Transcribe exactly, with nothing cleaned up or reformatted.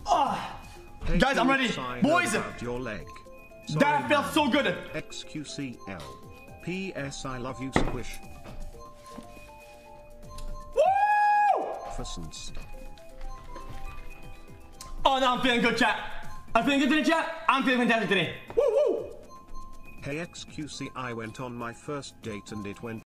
Oh. Hey, Guys, I'm ready. Boys, your leg. That felt so good. X Q C L. P S I love you, Squish. Woo! Fussens. Oh, now I'm feeling good, chat. I'm feeling good today, chat. I'm feeling fantastic today. Woo woo! Hey X Q C, I went on my first date and it went